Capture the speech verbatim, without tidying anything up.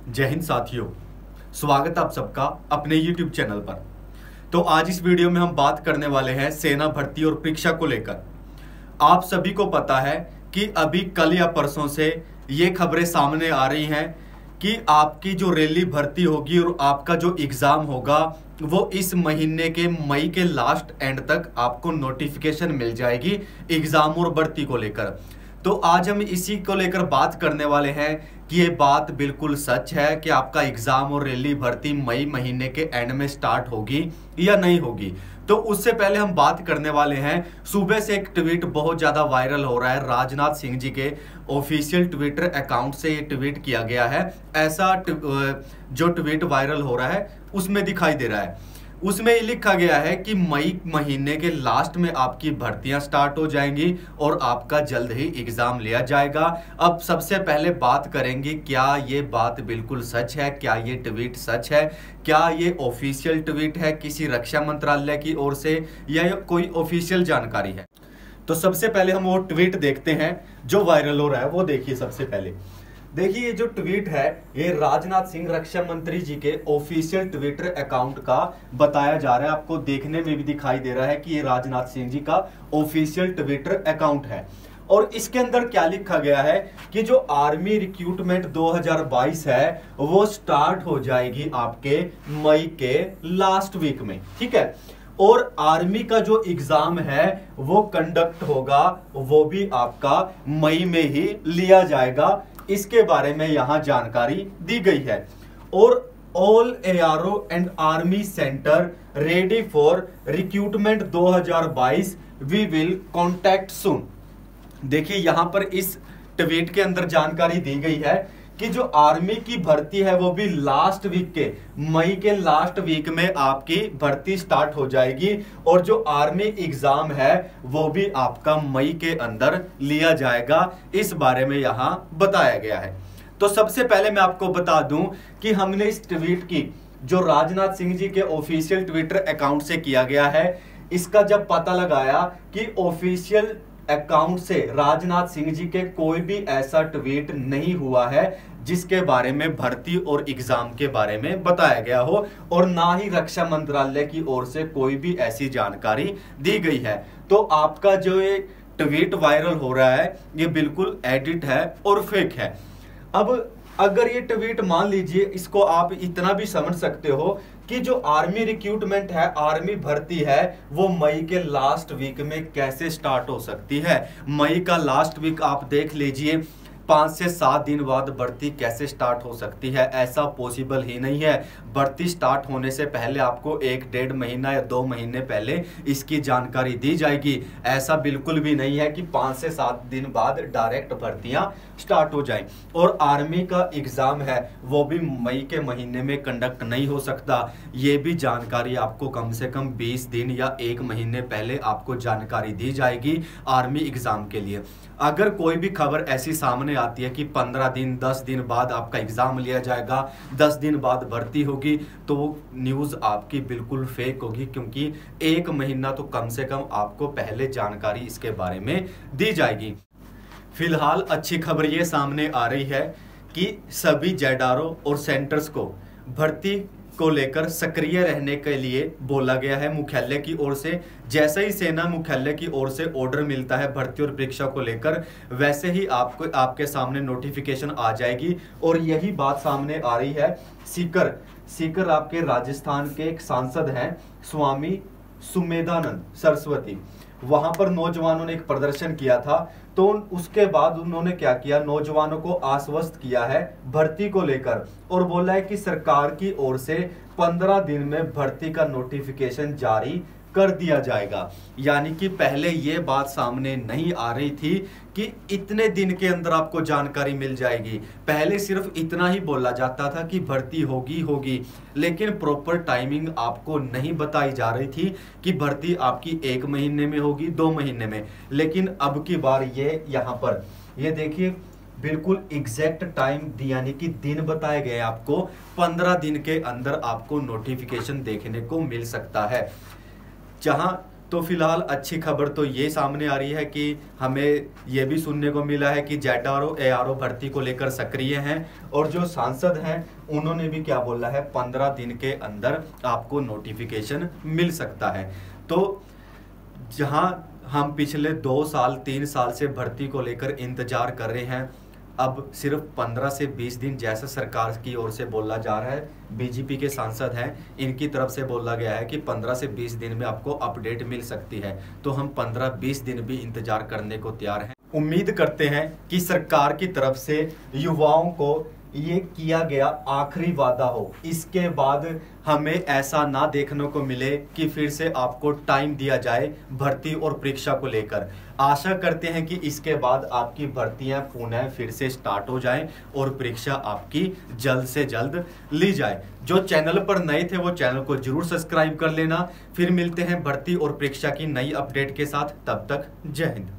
जय हिंद साथियों, स्वागत है आप सबका अपने यूट्यूब चैनल पर। तो आज इस वीडियो में हम बात करने वाले हैं सेना भर्ती और परीक्षा को लेकर। आप सभी को पता है कि अभी कल या परसों से ये खबरें सामने आ रही हैं कि आपकी जो रैली भर्ती होगी और आपका जो एग्ज़ाम होगा वो इस महीने के मई के लास्ट एंड तक आपको नोटिफिकेशन मिल जाएगी एग्ज़ाम और भर्ती को लेकर। तो आज हम इसी को लेकर बात करने वाले हैं कि ये बात बिल्कुल सच है कि आपका एग्ज़ाम और रैली भर्ती मई महीने के एंड में स्टार्ट होगी या नहीं होगी। तो उससे पहले हम बात करने वाले हैं, सुबह से एक ट्वीट बहुत ज़्यादा वायरल हो रहा है। राजनाथ सिंह जी के ऑफिशियल ट्विटर अकाउंट से ये ट्वीट किया गया है। ऐसा जो ट्वीट वायरल हो रहा है उसमें दिखाई दे रहा है, उसमें ये लिखा गया है कि मई महीने के लास्ट में आपकी भर्तियां स्टार्ट हो जाएंगी और आपका जल्द ही एग्ज़ाम लिया जाएगा। अब सबसे पहले बात करेंगे, क्या ये बात बिल्कुल सच है? क्या ये ट्वीट सच है? क्या ये ऑफिशियल ट्वीट है किसी रक्षा मंत्रालय की ओर से या कोई ऑफिशियल जानकारी है? तो सबसे पहले हम वो ट्वीट देखते हैं जो वायरल हो रहा है। वो देखिए, सबसे पहले देखिए ये जो ट्वीट है ये राजनाथ सिंह रक्षा मंत्री जी के ऑफिशियल ट्विटर अकाउंट का बताया जा रहा है। आपको देखने में भी दिखाई दे रहा है कि ये राजनाथ सिंह जी का ऑफिशियल ट्विटर अकाउंट है। और इसके अंदर क्या लिखा गया है कि जो आर्मी रिक्रूटमेंट दो हज़ार बाईस है वो स्टार्ट हो जाएगी आपके मई के लास्ट वीक में, ठीक है। और आर्मी का जो एग्जाम है वो कंडक्ट होगा, वो भी आपका मई में ही लिया जाएगा। इसके बारे में यहां जानकारी दी गई है। और all ARO and army centre ready for recruitment दो हज़ार बाईस, वी विल कॉन्टैक्ट सून। देखिए यहां पर इस ट्वीट के अंदर जानकारी दी गई है कि जो आर्मी की भर्ती है वो भी लास्ट वीक के मई के लास्ट वीक में आपकी भर्ती स्टार्ट हो जाएगी और जो आर्मी एग्जाम है वो भी आपका मई के अंदर लिया जाएगा। इस बारे में यहां बताया गया है। तो सबसे पहले मैं आपको बता दूं कि हमने इस ट्वीट की जो राजनाथ सिंह जी के ऑफिशियल ट्विटर अकाउंट से किया गया है, इसका जब पता लगाया कि ऑफिशियल अकाउंट से राजनाथ सिंह जी के कोई भी ऐसा ट्वीट नहीं हुआ है जिसके बारे में भर्ती और एग्जाम के बारे में बताया गया हो, और ना ही रक्षा मंत्रालय की ओर से कोई भी ऐसी जानकारी दी गई है। तो आपका जो ये ट्वीट वायरल हो रहा है ये बिल्कुल एडिट है और फेक है। अब अगर ये ट्वीट मान लीजिए, इसको आप इतना भी समझ सकते हो कि जो आर्मी रिक्रूटमेंट है, आर्मी भर्ती है, वो मई के लास्ट वीक में कैसे स्टार्ट हो सकती है। मई का लास्ट वीक आप देख लीजिए, पाँच से सात दिन बाद भर्ती कैसे स्टार्ट हो सकती है? ऐसा पॉसिबल ही नहीं है। भर्ती स्टार्ट होने से पहले आपको एक डेढ़ महीना या दो महीने पहले इसकी जानकारी दी जाएगी। ऐसा बिल्कुल भी नहीं है कि पाँच से सात दिन बाद डायरेक्ट भर्तियां स्टार्ट हो जाएं। और आर्मी का एग्ज़ाम है वो भी मई के महीने में कंडक्ट नहीं हो सकता। ये भी जानकारी आपको कम से कम बीस दिन या एक महीने पहले आपको जानकारी दी जाएगी आर्मी एग्ज़ाम के लिए। अगर कोई भी खबर ऐसी सामने आती है कि पंद्रह दिन दस दिन बाद आपका एग्ज़ाम लिया जाएगा, दस दिन बाद भर्ती होगी, तो वो न्यूज़ आपकी बिल्कुल फेक होगी, क्योंकि एक महीना तो कम से कम आपको पहले जानकारी इसके बारे में दी जाएगी। फिलहाल अच्छी खबर ये सामने आ रही है कि सभी जेडारो और सेंटर्स को भर्ती को लेकर सक्रिय रहने के लिए बोला गया है मुख्यालय की ओर से। जैसे ही सेना मुख्यालय की ओर से ऑर्डर मिलता है भर्ती और परीक्षा को लेकर, वैसे ही आपको आपके सामने नोटिफिकेशन आ जाएगी। और यही बात सामने आ रही है, सीकर सीकर आपके राजस्थान के एक सांसद हैं स्वामी सुमेधानंद सरस्वती, वहां पर नौजवानों ने एक प्रदर्शन किया था। तो उसके बाद उन्होंने क्या किया, नौजवानों को आश्वस्त किया है भर्ती को लेकर और बोला है कि सरकार की ओर से पंद्रह दिन में भर्ती का नोटिफिकेशन जारी कर दिया जाएगा। यानी कि पहले ये बात सामने नहीं आ रही थी कि इतने दिन के अंदर आपको जानकारी मिल जाएगी। पहले सिर्फ इतना ही बोला जाता था कि भर्ती होगी होगी लेकिन प्रॉपर टाइमिंग आपको नहीं बताई जा रही थी कि भर्ती आपकी एक महीने में होगी, दो महीने में। लेकिन अब की बार ये यहाँ पर ये देखिए बिल्कुल एग्जैक्ट टाइम यानी कि दिन बताए गए आपको, पंद्रह दिन के अंदर आपको नोटिफिकेशन देखने को मिल सकता है। जहां तो फिलहाल अच्छी खबर तो ये सामने आ रही है कि हमें ये भी सुनने को मिला है कि Z R O A R O भर्ती को लेकर सक्रिय हैं और जो सांसद हैं उन्होंने भी क्या बोला है, पंद्रह दिन के अंदर आपको नोटिफिकेशन मिल सकता है। तो जहां हम पिछले दो साल तीन साल से भर्ती को लेकर इंतजार कर रहे हैं, अब सिर्फ पंद्रह से बीस दिन जैसा सरकार की ओर से बोला जा रहा है, बीजेपी के सांसद हैं इनकी तरफ से बोला गया है कि पंद्रह से बीस दिन में आपको अपडेट मिल सकती है। तो हम पंद्रह बीस दिन भी इंतजार करने को तैयार हैं। उम्मीद करते हैं कि सरकार की तरफ से युवाओं को ये किया गया आखिरी वादा हो, इसके बाद हमें ऐसा ना देखने को मिले कि फिर से आपको टाइम दिया जाए भर्ती और परीक्षा को लेकर। आशा करते हैं कि इसके बाद आपकी भर्तियां पुनः फिर से स्टार्ट हो जाएं और परीक्षा आपकी जल्द से जल्द ली जाए। जो चैनल पर नए थे वो चैनल को जरूर सब्सक्राइब कर लेना। फिर मिलते हैं भर्ती और परीक्षा की नई अपडेट के साथ, तब तक जय हिंद।